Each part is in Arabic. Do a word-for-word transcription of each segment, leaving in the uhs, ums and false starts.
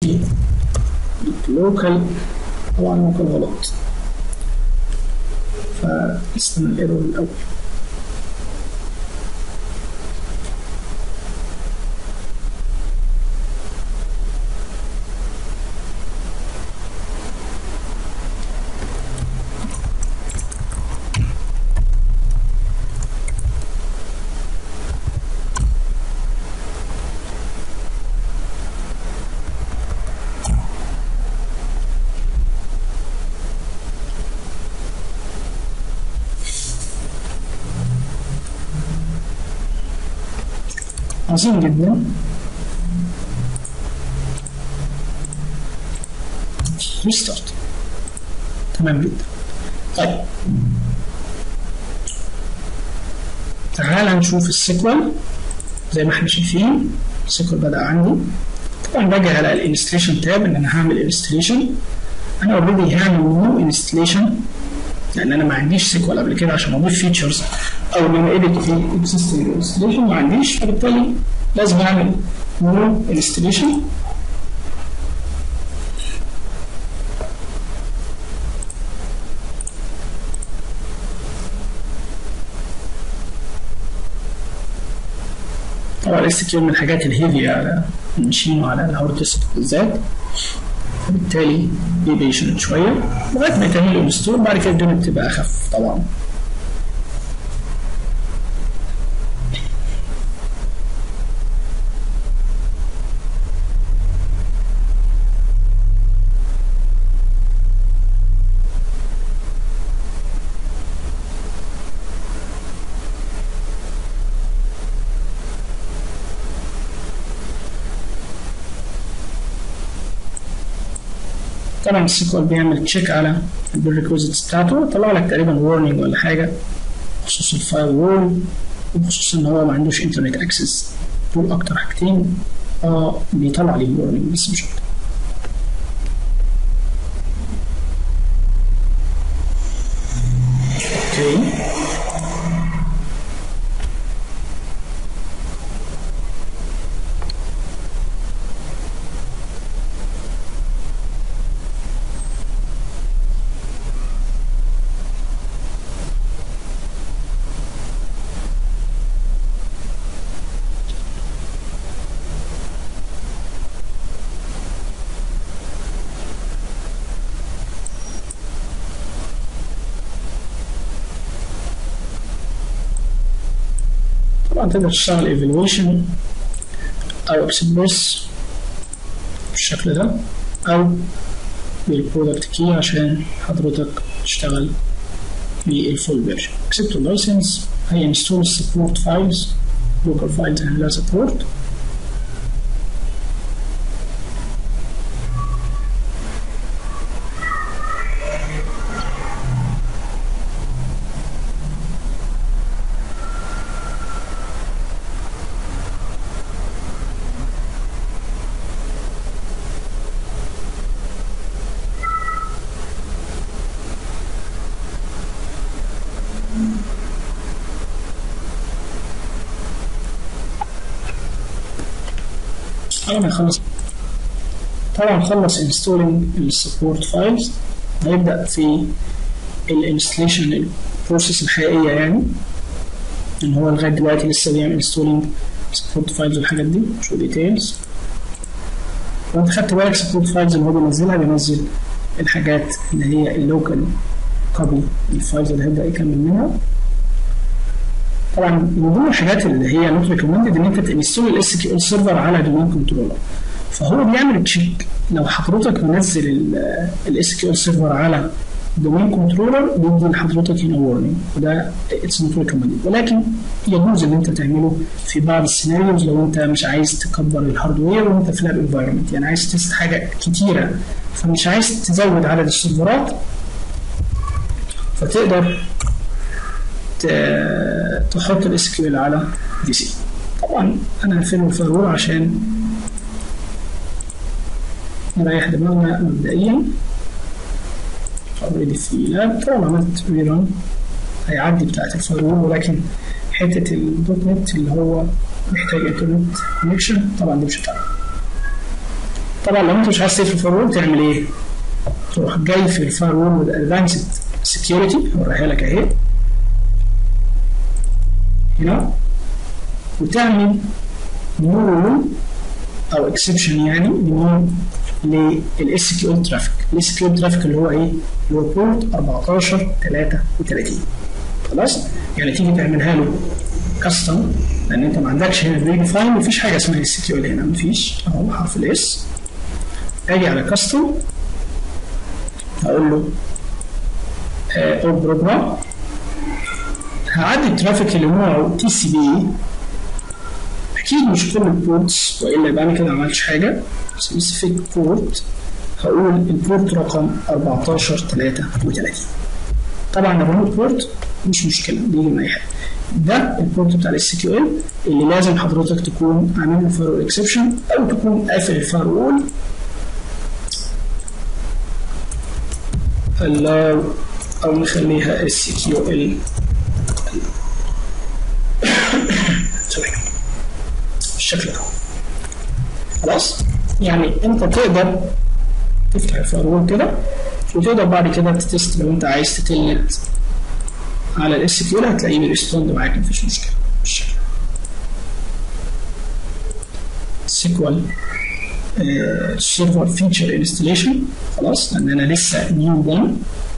لوكال طبعا ممكن غلط، فاستنى الايرور الاول. عظيم جدا. ريستارت. تمام جدا. طيب تعال نشوف السيكوال. زي ما احنا شايفين السيكوال بدأ عندي. طبعا باجي على الانستليشن تاب ان انا هعمل انستليشن. انا اوريدي هعمل نيو انستليشن لان انا ما عنديش سيكوال قبل كده عشان اضيف فيتشرز او ان انا اديت في اكزيستنج انستليشن ما عنديش، فبالتالي لازم اعمل نيو انستليشن. طبعا الاس كيو من الحاجات الهيفي على المشين وعلى الهارد ديسك بالذات، فبالتالي بي بيشنت شويه لغايه ما يتعمل انستول. بعد كده الدنيا بتبقى اخف طبعا. طبعا السيكوال بيعمل تشيك على البريكوزيتس بتاعته، طلع لك تقريبا وورنينج ولا حاجه بخصوص الفاير وول وبخصوص ان هو ما عندوش انترنت اكسس. دول اكتر حاجتين اه بيطلع لي وورنينج بس مش اكتر. اوكي طبعا تقدر تشتغل ايفالويشن او اكسبريس بالشكل ده او بالبرودكت كي عشان حضرتك تشتغل بالفول فيرجن. اكسبت اللايسنس هي انستول السبورت فايلز لوكال فايلز اند لا سبورت. طبعا يخلص طبعا خلص انستولينج السبورت فايلز، هيبدأ في الانستليشن البروسيس الحقيقية، يعني ان هو لغاية دلوقتي لسه بيعمل انستولينج سبورت فايلز والحاجات دي شو ديتيلز. وانت خدت بالك سبورت فايلز اللي هو بينزلها بينزل الحاجات اللي هي اللوكال كوبي الفايلز اللي هيبدأ يكمل منها. طبعا من ضمن الحاجات اللي هي نوت ريكومندد ان انت تنستول الاس كيو ال سيرفر على دومين كنترولر، فهو بيعمل تشيك لو حضرتك منزل الاس كيو ال سيرفر على دومين كنترولر بيدي لحضرتك هنا وورنينج، وده اتس نوت ريكومندد، ولكن يجوز ان انت تعمله في بعض السيناريوز لو انت مش عايز تكبر الهاردوير وانت في لاب انفايرمنت، يعني عايز تست حاجه كتيره فمش عايز تزود عدد السيرفرات، فتقدر تحط الاس كيو ال على دي سي. طبعا انا هقفل الفايرول عشان نريح دماغنا مبدئيا. اوريدي في لاب طبعا عملت ريران هيعدي بتاعت الفايرول، ولكن حته الدوت نت اللي هو محتاج انترنت كونكشن طبعا دي مش هتعرف. طبعا لو انت مش عايز تقفل الفاير تعمل ايه؟ تروح جاي في الفاير وول ادفانسد سكيورتي، هوريها لك اهي هنا، وتعمل نو رول او اكسبشن يعني لمين؟ للاس كيو ال ترافيك. الاس كيو ال ترافيك اللي هو ايه؟ اللي هو بورت أربعتاشر تلاتة وتلاتين. خلاص؟ يعني تيجي تعملها له كاستم، لان انت ما عندكش هنا بري ديفاين، مفيش حاجه اسمها اس كيو ال هنا، مفيش اهو حرف الاس. اجي على كاستم هقول له او بروجرام، هعدي الترافيك اللي نوعه تي سي بي، اكيد مش كل البورتس والا يبقى انا كده ما عملتش حاجه. سبيسيفيك بورت هقول البورت رقم أربعتاشر تلاتة وتلاتين. طبعا الريموت بورت مش مشكله، بيجي من اي حاجه. ده البورت بتاع الاس كيو ال اللي لازم حضرتك تكون عامل له فاير اكسبشن او تكون قافل الفاير وول او نخليها اس كيو ال بالشكل ده. خلاص؟ يعني انت تقدر تفتح الفاير وول كده، وتقدر بعد كده تتست لو انت عايز تتلت على الاس كيو ال، هتلاقيه بيرسبوند معاك مفيش مشكله بالشكل. سيكوال سيرفر فيتشر انستليشن، خلاص لان انا لسه نيو بون.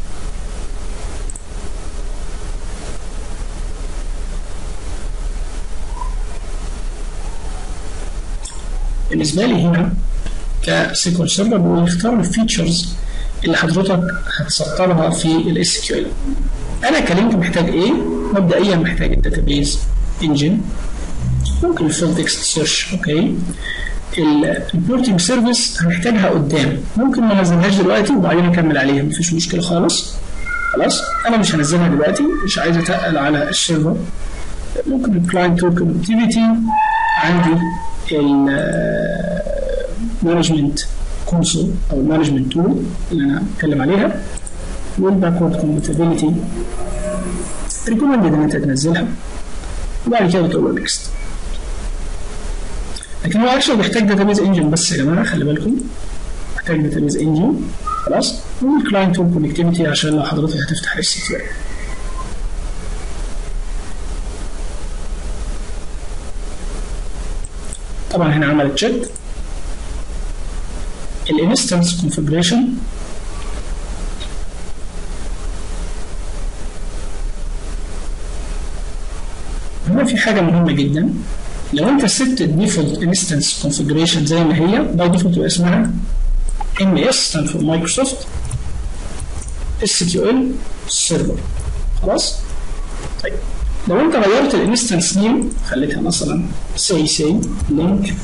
بالنسبه لي هنا كسيكوال سيرفر بيقول اختار الفيتشرز اللي حضرتك هتسطرها في الاس كيو ال. انا كلينك محتاج ايه؟ مبدئيا محتاج الداتابيز انجن، ممكن الفيل تكست سيرش، اوكي. البورتنج سيرفيس هنحتاجها قدام، ممكن ما ننزلهاش دلوقتي وبعدين نكمل عليها، مفيش مشكله خالص. خلاص انا مش هنزلها دلوقتي، مش عايز اتقل على السيرفر. ممكن الكلاينت تول كونكتيفيتي، عندي المانجمنت كونسول او المانجمنت تول اللي انا هتكلم عليها، والباكورد كومباتيبيليتي ريكومندد ان انت تنزلها، وبعد كده تقول له نكست. لكن هو اكشن بيحتاج داتابيز انجن بس يا جماعه، خلي بالكم محتاج داتابيز انجن. خلاص، والكلاينت تول كونكتيفيتي عشان لو حضرتك هتفتح اس كيو ال. طبعا هنا عملت تشيك الانستنس كونفيجريشن. هنا في حاجه مهمه جدا، لو انت سبت الديفولت انستنس كونفيجريشن زي ما هي باي ديفولت تبقى اسمها ام اس stand for مايكروسوفت اس كيو ال سيرفر. خلاص؟ طيب لو انت غيرت الانستنس نيم خليتها مثلا سي سي لينك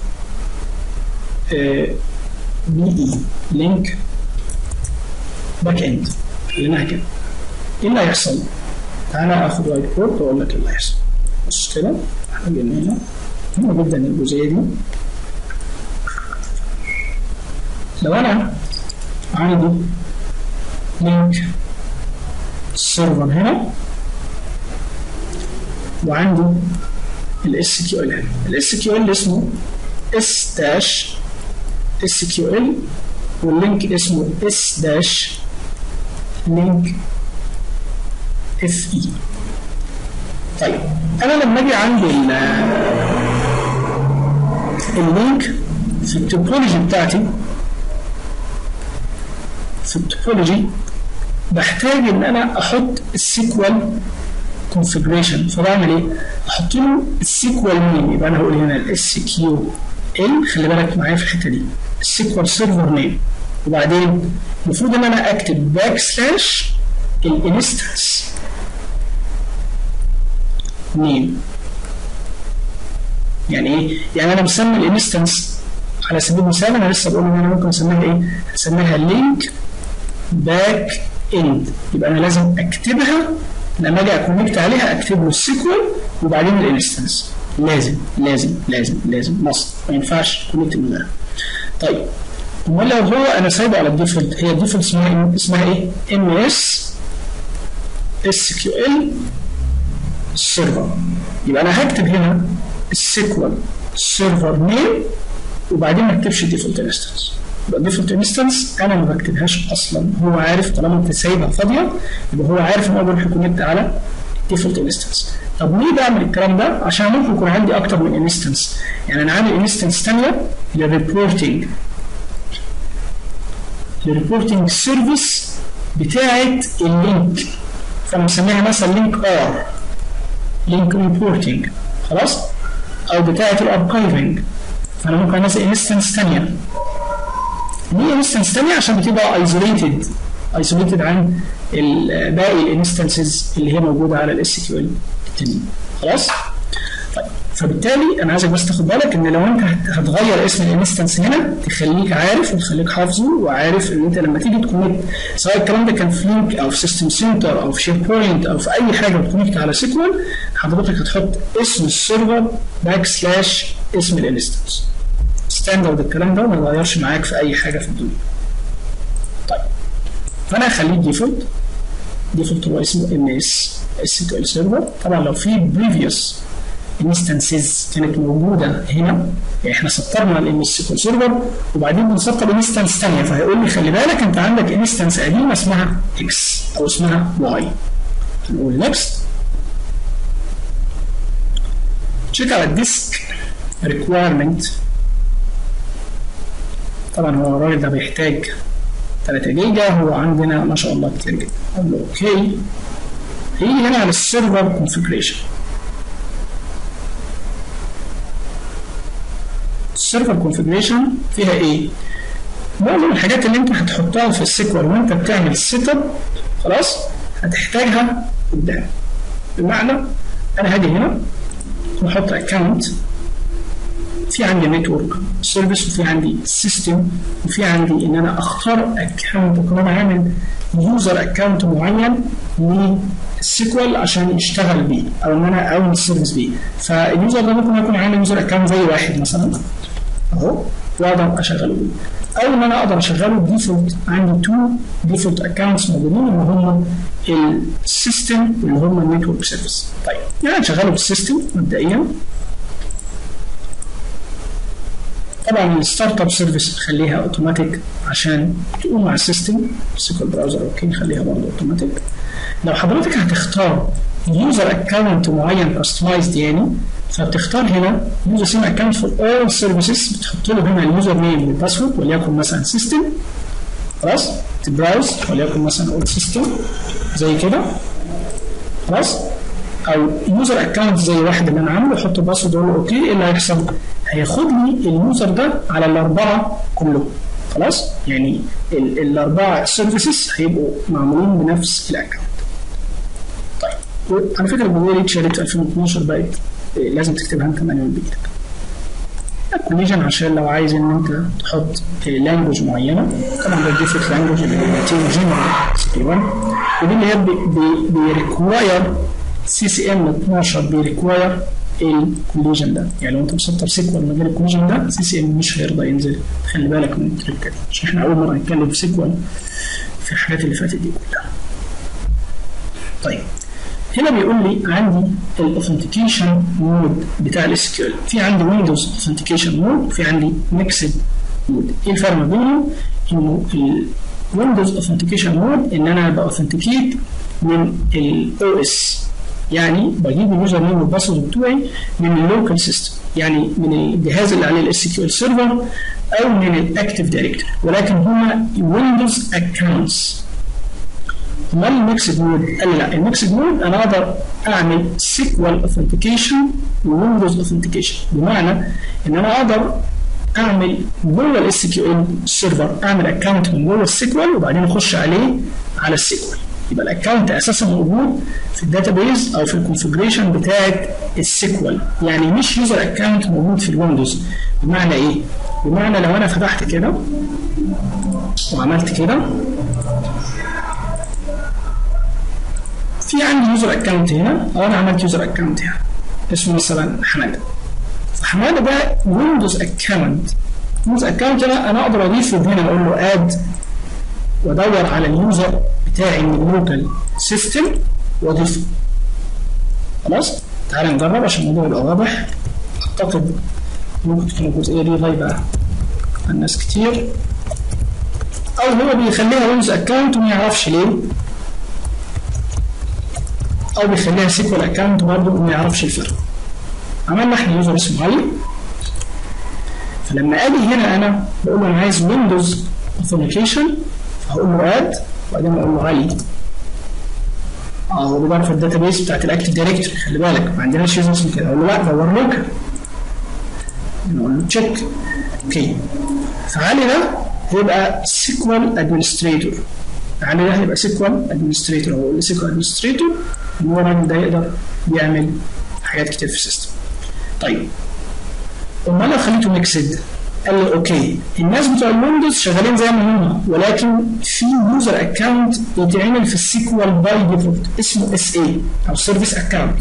بي اي لينك باك اند، خليناها كده، ايه اللي هيحصل؟ تعالى اخد وايت بورد واقول لك ايه اللي هيحصل. بص كده احنا جينا هنا، مهمة جدا الجزئية دي. لو انا عندي لينك سيرفر هنا وعندي الاس كيو ال هنا، الاس كيو ال اسمه اس داش اس كيو ال، واللينك اسمه اس داش لينك اف اي. طيب انا لما اجي عندي اللينك في التوبولوجي بتاعتي، في التوبولوجي بحتاج ان انا احط السيكوال كونفيجريشن، فبعمل ايه؟ احط له السيكوال نيم. يبقى انا هقول هنا الاس كيو ال، خلي بالك معايا في الحته دي، السيكوال سيرفر نيم، وبعدين المفروض ان انا اكتب باك سلاش الانستنس نيم. يعني ايه؟ يعني انا مسمي الانستنس على سبيل المثال، انا لسه بقول ان انا ممكن اسميها ايه؟ اسميها لينك باك اند، يبقى انا لازم اكتبها لما اجي اكونكت عليها، اكتب له السيكوال وبعدين الانستنس، لازم لازم لازم لازم مصر، ما ينفعش كونكت من غيرها. طيب امال لو هو انا سايبه على الديفولت، هي الديفولت اسمها اسمها ايه؟ ام اس اس كيو ال سيرفر، يبقى انا هكتب هنا السيكوال سيرفر نيم وبعدين ما اكتبش الديفولت انستنس. يبقى الديفولت انستنس انا ما بكتبهاش اصلا، هو عارف طالما انت سايبها فاضيه يبقى هو عارف ان هو بيروح يكونكت على الديفولت انستنس. طب ليه بعمل الكلام ده؟ عشان ممكن يكون عندي اكتر من انستنس، يعني انا عندي انستنس ثانيه للريبورتنج للريبورتنج سيرفيس بتاعه اللينك، فانا مسميها مثلا لينك ار لينك ريبورتنج خلاص، او بتاعه الاركايفنج، فانا ممكن انزل انستنس ثانيه. ليه انستنس ثانيه؟ عشان بتبقى ايزوليتد ايزوليتد عن باقي الانستنسز اللي هي موجوده على الاس كيو ال التانيين خلاص. طيب فبالتالي انا عايزك بس تاخد بالك ان لو انت هتغير اسم الانستنس هنا تخليك عارف وتخليك حافظه وعارف ان انت لما تيجي تكونكت، سواء الكلام ده كان في لينك او في سيستم سنتر او في شير بوينت او في اي حاجه بتكونكت على سيكوال، حضرتك هتحط اسم السيرفر باك سلاش اسم الانستنس ستاندرد. الكلام ده ما يتغيرش معاك في اي حاجه في الدنيا. طيب فانا هخليه ديفولت ديفولت هو اسمه ام اس اس كيو ال سيرفر. طبعا لو في بريفيوس انستنسز كانت موجوده هنا، يعني احنا سطرنا الام اس كيو ال سيرفر وبعدين بنسطر انستنس ثانيه، فهيقول لي خلي بالك انت عندك انستنس قديمه اسمها اكس او اسمها واي. هنقول نكست. تشيك على الديسك ريكوايرمنت. طبعا هو الراجل ده بيحتاج ثلاثة جيجا، هو عندنا ما شاء الله كتير جدا. اقول له اوكي. هيجي هنا على السيرفر كونفيجريشن. السيرفر كونفيجريشن فيها ايه؟ معظم الحاجات اللي انت هتحطها في السيكوال وانت بتعمل سيت اب خلاص هتحتاجها قدام. بمعنى انا هاجي هنا واحط اكونت، في عندي نتورك سيرفيس وفي عندي سيستم وفي عندي ان انا اختار اكونت وكمان عامل يوزر اكونت معين للسيكوال عشان يشتغل بيه او ان انا اعمل السيرفيس بيه. فاليوزر ده ممكن يكون عامل يوزر اكونت زي واحد مثلا اهو واقدر اشغله بيه، او ان انا اقدر اشغله بديفولت. عندي تو ديفولت اكونتس موجودين اللي هم السيستم واللي هم النتورك سيرفيس. طيب يعني نشغله بالسيستم مبدئيا. طبعا الستارت اب سيرفيس نخليها اوتوماتيك عشان تقوم مع السيستم. سيكوال براوزر اوكي نخليها برضه اوتوماتيك. لو حضرتك هتختار يوزر اكونت معين كاستمايزد يعني، فبتختار هنا يوزر سيم اكونت فور اول سيرفيسز، بتحط له هنا اليوزر نيم والباسورد وليكن مثلا سيستم خلاص، تبراوز وليكن مثلا اول سيستم زي كده خلاص، او يوزر اكونت زي واحد اللي انا عامله احط الباسورد واقول له اوكي. ايه اللي هيحصل؟ هياخد لي اليوزر ده على الاربعه كلهم خلاص، يعني ال الاربعه سيرفيسز هيبقوا معمولين بنفس الاكونت. طيب على فكره الجمله دي اتشالت في ألفين واثناشر، بقت لازم تكتبها انت مانيوال بايدك. الكوليجن عشان لو عايز ان انت تحط لانجوج معينه، طبعا ده الديفولت لانجوج اللي هي تي جنرال سي واحد، ودي اللي هي بيريكواير سي سي ام اثناشر بيريكواير الكوليجن ده. يعني لو انت مسطر سيكوال من غير الكوليجن ده سي سي ام مش هيرضى ينزل. خلي بالك من التريكه دي عشان احنا اول مره نتكلم في سيكوال في الحاجات اللي فاتت دي كلها. طيب هنا بيقول لي عندي الاوثنتيكيشن مود بتاع الاس كيو ال، في عندي ويندوز اوثنتيكيشن مود وفي عندي ميكسد مود. ايه الفرق ما بينهم؟ انه الويندوز اوثنتيكيشن مود ان انا باوثنتيكيت من الاو اس، يعني بجيب اليوزر نيم والباسورد بتوعي من اللوكال سيستم، يعني من الجهاز اللي عليه الاس كيو ال سيرفر او من الاكتيف دايركتوري، ولكن هما ويندوز اكونتس. امال الميكسد مود قال لي لا، الميكسد مود انا اقدر اعمل سيكوال اوثنتيكيشن وويندوز اوثنتيكيشن، بمعنى ان انا اقدر اعمل جوه الاس كيو ال سيرفر اعمل اكونت من جوه السيكوال وبعدين اخش عليه على السيكوال. يبقى الاكونت اساسا موجود في الداتابيز او في الكونفجريشن بتاعه السيكوال، يعني مش يوزر اكونت موجود في الويندوز. بمعنى ايه؟ بمعنى لو انا فتحت كده وعملت كده، في عندي يوزر اكونت هنا او انا عملت يوزر اكونت هنا اسمه مثلا حماده، فحماده ده ويندوز اكونت. ويندوز اكونت ده انا اقدر اضيفه هنا، اقول له اد وادور على اليوزر بتاعي من اللوكال سيستم واضيفه. خلاص تعالى نجرب عشان الموضوع يبقى واضح. اعتقد ممكن تكون الجزئيه دي غايبه عن ناس كتير، او هو بيخليها ويندوز اكونت وما يعرفش ليه، او بيخليها سيكوال اكونت برضه وما يعرفش الفرق. عملنا احنا يوزر اسمه علي، فلما اجي هنا انا بقول له انا عايز ويندوز اوثنتيكيشن، فهقول له اد وبعدين اقول له علي. اه هو بيدور في الداتابيس بتاعت الاكتف دايركتوري، خلي بالك ما عندناش يوزر اسمه كده، اقول له لا دور لوكال، نقول له تشيك اوكي. فعلي ده هيبقى سيكوال ادمنستريتور، علي ده هيبقى سيكوال ادمنستريتور، هو اللي سيكوال ادمنستريتور ان هو الراجل ده يقدر يعمل حاجات كتير في السيستم. طيب امال لو خليته ميكسد؟ قال لي اوكي الناس بتوع الويندوز شغالين زي ما هم، ولكن في يوزر اكونت بيتعمل في السيكوال باي ديفولت اسمه اس اي او سيرفيس اكونت.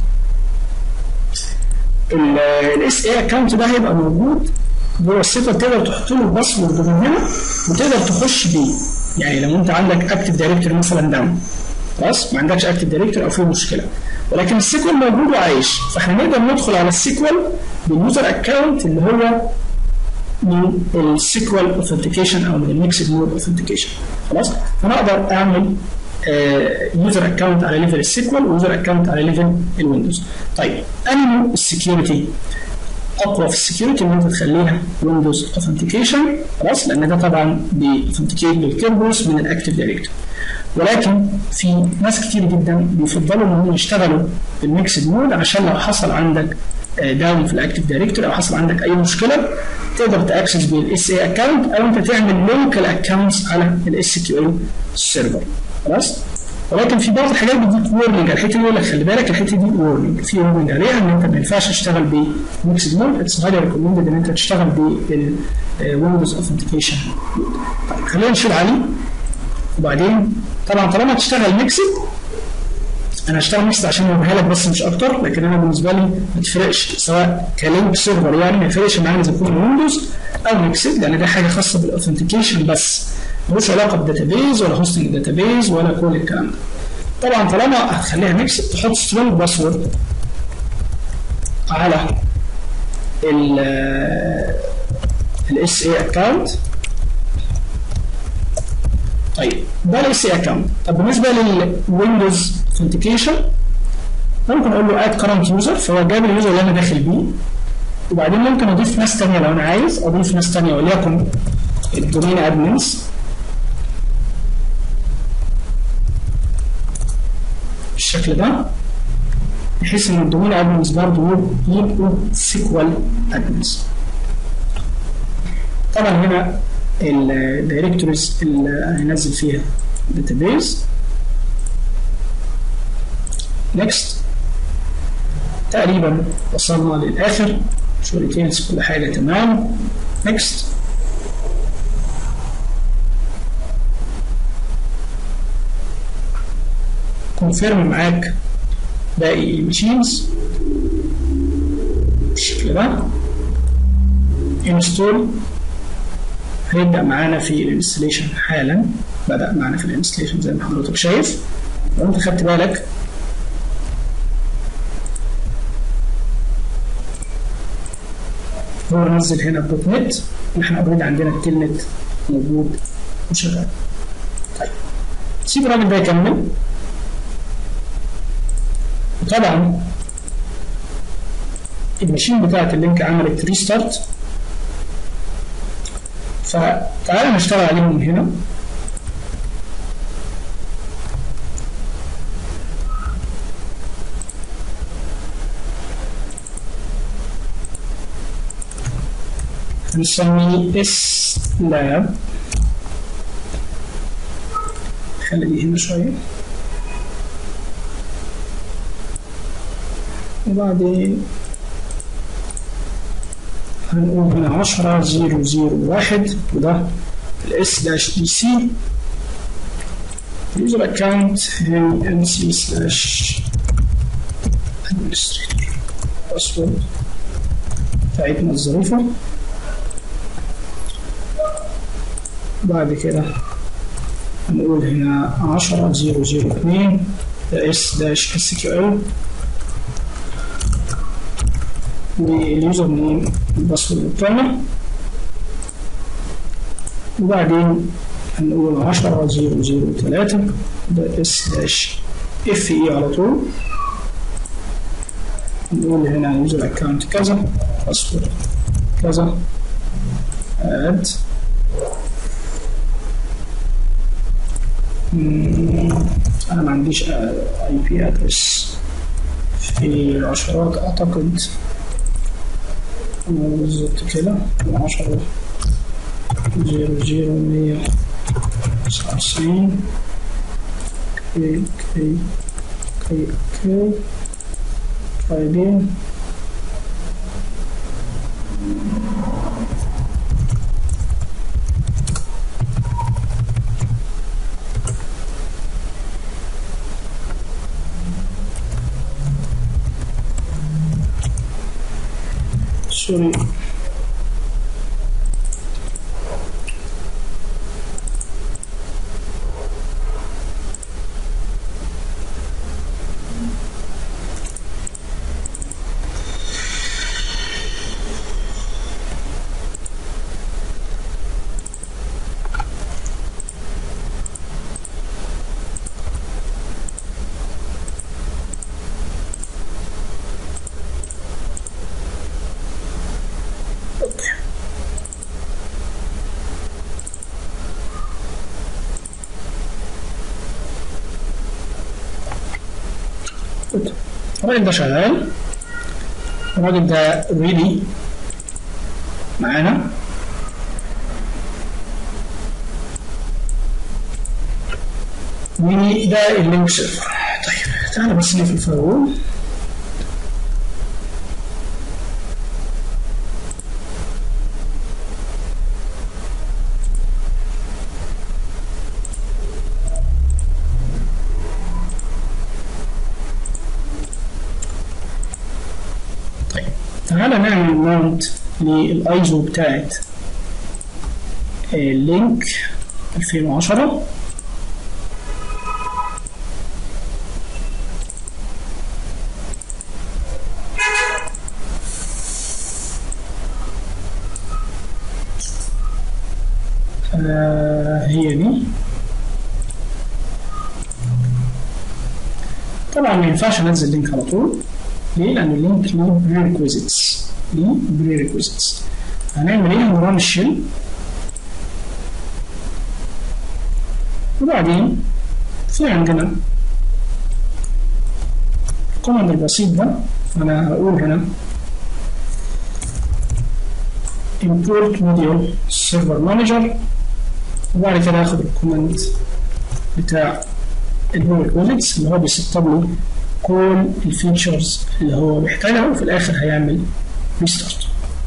الاس اي اكونت ده هيبقى موجود جوه السيكوال، تقدر تحط له الباسورد من هنا وتقدر تخش بيه. يعني لو انت عندك اكتف دايركتوري مثلا داون، خلاص ما عندكش اكتف دايركتوري او في مشكله، ولكن السيكوال موجود وعايش، فاحنا نقدر ندخل على السيكوال باليوزر اكونت اللي هو من السيكوال اوثنتيكيشن او من الميكسد مود اوثنتيكيشن. خلاص فانا اقدر اعمل يوزر اكونت على ليفل السيكوال ويوزر اكونت على ليفل الويندوز. طيب انهي السكيورتي اقوى في السكيورتي ان انت تخليها ويندوز اوثنتيكيشن، خلاص لان ده طبعا بيأوثنتيكيت للكيربوس من الاكتف دايركتوري، ولكن في ناس كتير جدا بيفضلوا انهم يشتغلوا بالميكسد مود عشان لو حصل عندك داون في الاكتف دايركتوري او حصل عندك اي مشكله تقدر تاكسس بالاس اي اكونت او انت تعمل لوكال اكونتس على الاس كيو ال سيرفر. خلاص ولكن في بعض الحاجات بتديك وورنينج، الحته دي يقول لك خلي بالك الحته دي وورنينج، في وورنينج عليها ان انت ما ينفعش تشتغل بميكسد مود، اتس هايلي ريكومندد ان انت تشتغل بالويندوز اوثنتيكيشن. طيب خلينا نشيل عليه، وبعدين طبعا طالما تشتغل ميكسد انا هشتغل ميكسد عشان اوريها لك بس مش اكتر، لكن انا بالنسبه لي ما تفرقش سواء كلينك سيرفر، يعني ما يفرقش معايا اذا كان ويندوز او ميكسد، لان ده حاجه خاصه بالاوثنتيكيشن بس، ملوش علاقه بداتابيز ولا هوستنج داتابيز ولا كل الكلام ده. طبعا طالما هتخليها ميكسد تحط سترونج باسورد على ال الاس اي اكونت. طيب ده الاس اي اكونت. طب بالنسبه للويندوز اوثنتيكيشن ممكن اقول له اد كرنت يوزر، فهو جاب اليوزر اللي انا داخل بيه، وبعدين ممكن اضيف ناس ثانيه لو انا عايز اضيف ناس ثانيه وليكن الدومين ادمنز بالشكل ده، بحيث ان الدومين ادمنز برضه يبقوا سيكوال ادمنز. طبعا هنا الدايركتوريز اللي هننزل فيها داتابيز. نكست تقريبا وصلنا للاخر، شو ريتينز كل حاجه تمام. نكست كونفيرم معاك باقي الماشينز بالشكل ده. انستول هيبدأ معانا في الانستليشن حالا، بدأ معانا في الانستليشن زي ما حضرتك شايف. لو انت خدت بالك هو نزل هنا الدوت نت، احنا اوريدي عندنا التلنت موجود وشغال. طيب سيب الراجل ده يكمل. وطبعا الماشين بتاعت اللينك عملت ريستارت، فتعالى نشتغل عليهم من هنا. هنسميه اس لاب، خلي دي هنا شوية، وبعدين هنقول هنا عشرة زيرو زيرو واحد، وده الاس داش دي سي. اليوزر اكونت هي ان سي سلاش ادمنستريتور، باسورد بتاعتنا الظريفة. بعد كده هنقول هنا عشرة زيرو زيرو اتنين ده اس داش اس كيو ال، واليوزر نيم الباسورد بتاعنا. وبعدين هنقول عشرة صفر صفر ثلاثة ده اس داش اف اي على طول. نقول هنا يوزر اكونت كذا، باسورد كذا، اد انا ما عنديش اي بي ادرس في العشرات اعتقد بالظبط كده عشرة صفر صفر مية تسعة وتسعين كي كي كي كي بعدين سوري الراجل ده شغال، الراجل ده ريدي معانا. وده اللينك سيرفر. طيب تعالى بس نقفل الفايرول. تعالى نعمل ماونت للايزو بتاعت اللينك ألفين وعشرة. آه هي دي. طبعا ما ينفعش انزل لينك على طول. ليه؟ لأن اللينك ليه prerequisites. ليه prerequisites. هنعمل إيه؟ هنران الشيل وبعدين في عندنا الكوماند البسيط ده. أنا هقول هنا import module server manager وبعد كده هاخد الكوماند بتاع الprerequisites اللي هو بيسطب لي كل الفيتشرز اللي هو محتاجها وفي الاخر هيعمل ريستارت.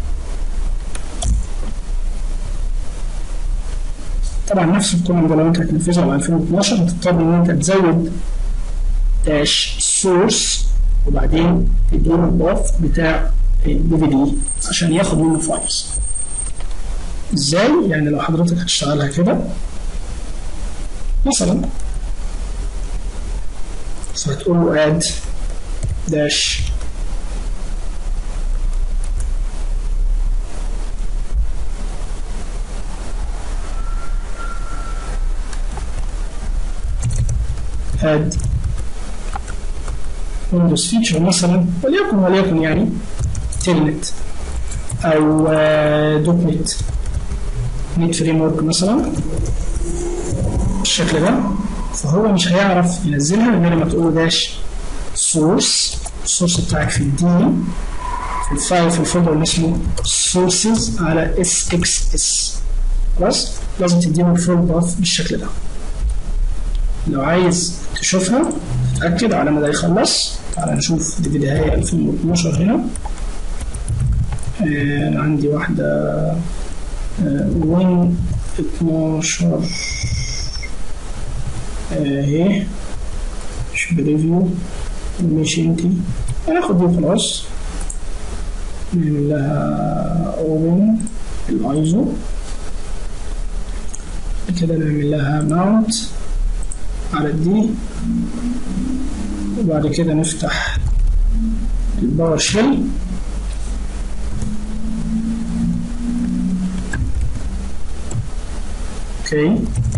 طبعا نفس الكوماند لو انت هتنفذها على ألفين واثناشر هتضطر ان انت تزود داش سورس وبعدين تديله الباث بتاع الدي في دي عشان ياخد منه فايلز. ازاي؟ يعني لو حضرتك هتشتغلها كده مثلا فهتقول له اد داش اد ويندوز فيتشر مثلا وليكن وليكن يعني تيلنت او دوت نت نت فريم ورك مثلا بالشكل ده. فهو مش هيعرف ينزلها غير لما تقول داش سورس. السورس بتاعك في الدي في الفايل في الفولدر اللي اسمه سورسز على اس اكس اس. خلاص لازم تديله الفول باث بالشكل ده. لو عايز تشوفها تتأكد على ما ده يخلص. تعالى نشوف دي بداية ألفين واثناشر هنا. آه عندي واحدة آه وين اتناشر اهي مش بريفيو مش انتي. هناخد دي خلاص نعمل لها اوبن الايزو كده، نعمل لها ماونت على الدي وبعد كده نفتح الباور شيل اوكي.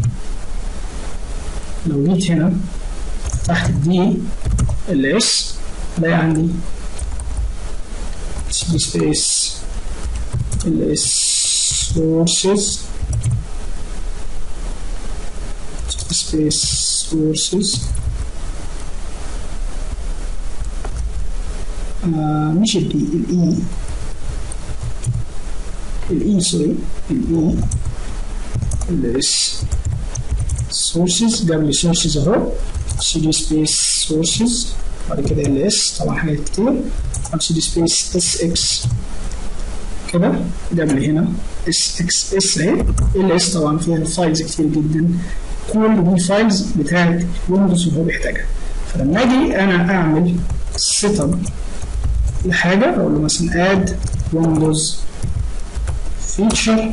لو جيت هنا تحت الدي ال اس الاقي عندي سي سبيس ال اس سورسز سبيس سورسز آه مش ال E ال E ال E سوري ال E ال S sources جاب لي sources اهو cd space sources بعد كده ال S طبعا حاجات كتير بعد cd space sx كده جاب لي هنا sxs اهي ال S طبعا فيها فايلز كتير جدا كل دي فايلز بتاعت ويندوز اللي هو بيحتاجها. فلما اجي انا اعمل سيت اب لحاجه اقول له مثلا اد ويندوز فيتشر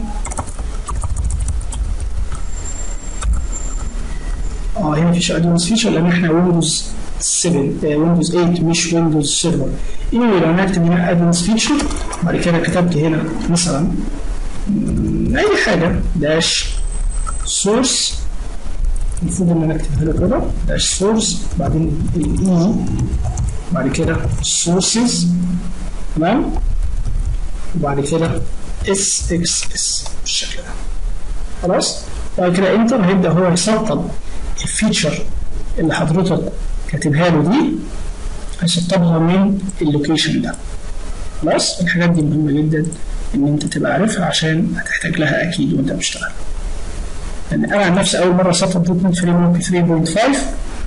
اه هنا مفيش اد ويندوز فيتشر لان احنا ويندوز سبعة ويندوز ثمانية مش ويندوز سيرفر. ايه لو انا اكتب هنا اد ويندوز فيتشر بعد كده كتبت هنا مثلا اي حاجه داش سورس المفروض ان انا اكتبها له كده داش سورس بعدين الاي بعد كده سورسز تمام وبعد كده اس اكس اس بالشكل ده خلاص. بعد كده انتر هيبدا هو يسطب الفيتشر اللي حضرتك كاتبها له دي هيسطبها من اللوكيشن ده خلاص. الحاجات دي مهمه جدا ان انت تبقى عارفها عشان هتحتاج لها اكيد وانت بتشتغل. يعني انا عن نفسي اول مره سطب دوت نت فريم ورك ثلاثة نقطة خمسة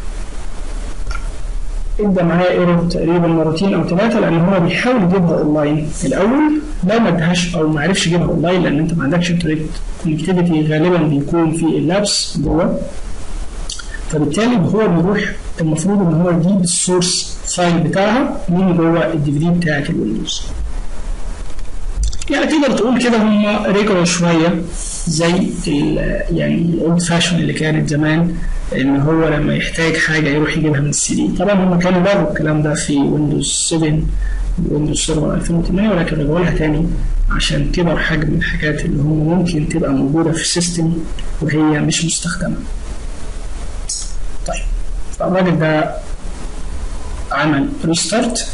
ادى معايا ايرور تقريبا مرتين او ثلاثه لان هو بيحاول يجيبها اونلاين الاول لو ما ادهاش او ما عرفش يجيبها اونلاين لان انت ما عندكش انترنت كونكتيفيتي غالبا بيكون في اللابس جوه فبالتالي هو بيروح المفروض ان هو يجيب السورس فايل بتاعها من جوه الدي في دي بتاعت الويندوز. يعني تقدر تقول كده هم رجعوا شويه زي يعني الاولد فاشن اللي كانت زمان ان هو لما يحتاج حاجه يروح يجيبها من السي دي. طبعا هم كانوا لغوا الكلام ده في ويندوز سبعة ويندوز سيرفر ألفين وثمانية ولكن رجعوا لها تاني عشان كبر حجم الحاجات اللي هم ممكن تبقى موجوده في السيستم وهي مش مستخدمه. طيب فالراجل ده عمل ريستارت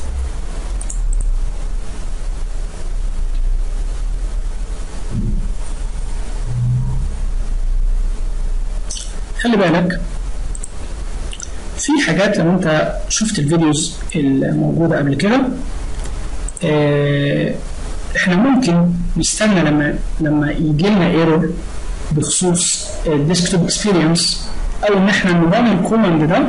خلي بالك في حاجات لو انت شفت الفيديوز الموجوده قبل كده اه احنا ممكن نستنى لما لما يجي لنا ايرور بخصوص الديسكتوب اكسبيرينس او ان احنا نرن الكوماند ده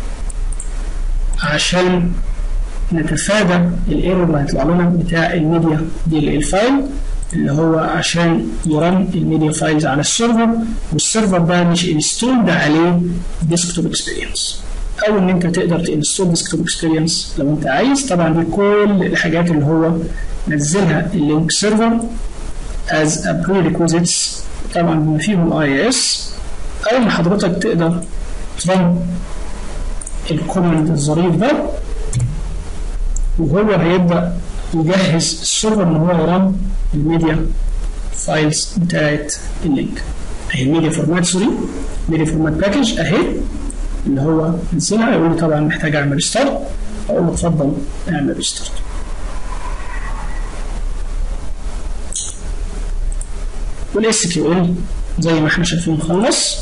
عشان نتفادى الايرور اللي هيطلع لنا بتاع الميديا دي الفايل اللي هو عشان يرن الميديا فايلز على السيرفر والسيرفر ده مش انستولد عليه ديسكتوب اكسبيرينس او ان انت تقدر تنستول ديسكتوب اكسبيرينس لو انت عايز. طبعا دي كل الحاجات اللي هو نزلها اللينك سيرفر از ا prerequisites طبعا بما فيهم الاي اس او ان حضرتك تقدر ترن الكوماند الظريف ده وهو هيبدا يجهز السيرفر ان هو يرن الميديا فايلز بتاعت اللينك اهي الميديا فورمات سوري ميديا فورمات باكج اهي اللي هو نزلها. يقول لي طبعا محتاج اعمل ريستارت اقول له اتفضل اعمل ريستارت. والاس كيو ال زي ما احنا شايفين خلص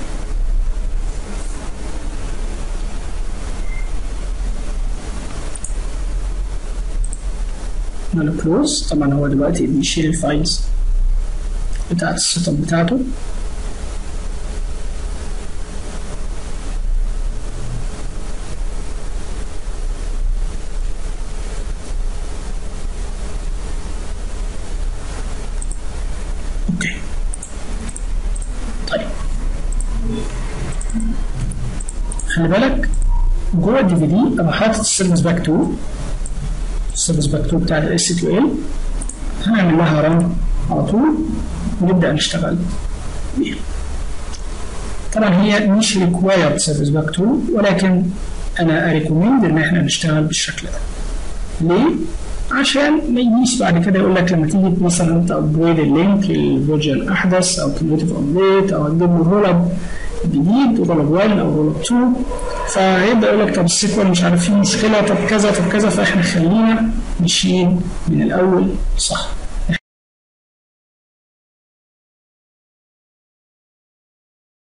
نعمل كلوز. طبعا هو دلوقتي بيشيل الفايلز بتاعت السيت اب بتاعته اوكي. طيب خلي بالك جوه الدي في دي انا حاطط السيرفيس باك اتنين السيرفيس باك اتنين بتاع الاس كيو ال هنعمل لها رن على طول ونبدا نشتغل بيها. طبعا هي مش ريكوايرد سيرفيس باك اتنين ولكن انا اريكومند ان احنا نشتغل بالشكل ده. ليه؟ عشان ما يجيش بعد كده يقول لك لما تيجي مثلا انت ابجريد اللينك للفيرجن الاحدث او كيميتيف ابديت او هتجيب له رول اب جديد رول اب واحد او رول اب اتنين، فيبدا يقول لك طب السيكوال مش عارف فيه مشكله، طب كذا طب كذا، فاحنا خلينا ماشيين من الاول صح.